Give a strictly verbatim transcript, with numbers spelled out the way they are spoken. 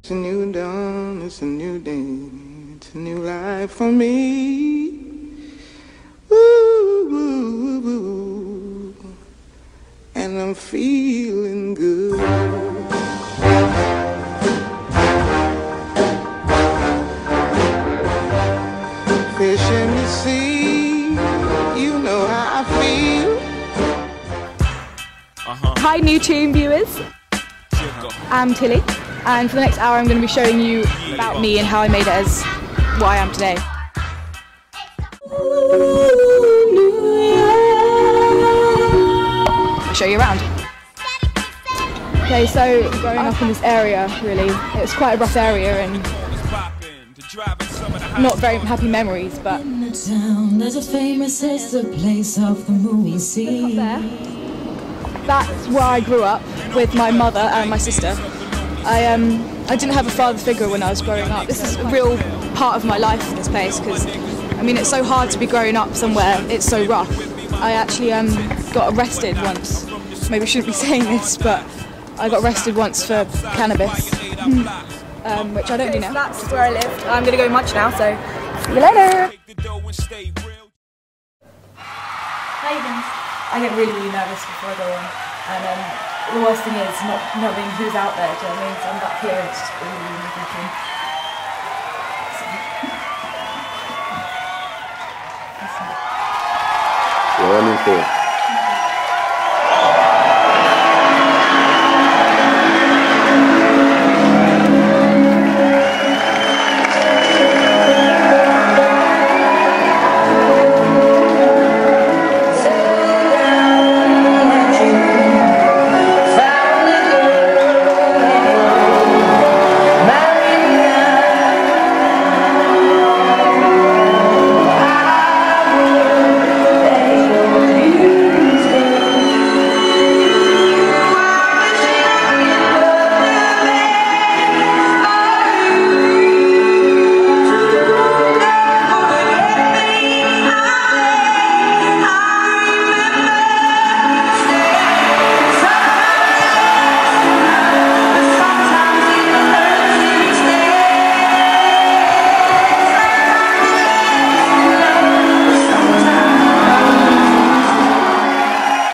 It's a new dawn, it's a new day, it's a new life for me. Ooh, ooh, ooh, and I'm feeling good. Fish in the sea, you know how I feel. Uh-huh. Hi, New Tune viewers. I'm Tilly, and for the next hour I'm going to be showing you about me and how I made it as what I am today. I'll show you around. Okay, so growing up in this area, really, it was quite a rough area and not very happy memories, but in the town, there's a famous it's the place of the movie scene. There, that's where I grew up with my mother and my sister. I um I didn't have a father figure when I was growing up. This is a real part of my life, this place, because I mean it's so hard to be growing up somewhere. It's so rough. I actually um got arrested once. Maybe I shouldn't be saying this, but I got arrested once for cannabis. Um, which I don't do now. That's where I lived. I'm going to go munch now, so see you later. Hi guys. I get really, really nervous before I go on, and um, the worst thing is not knowing who's out there. Do you know what I mean? So I'm back here, it's just really, really freaking. Running for.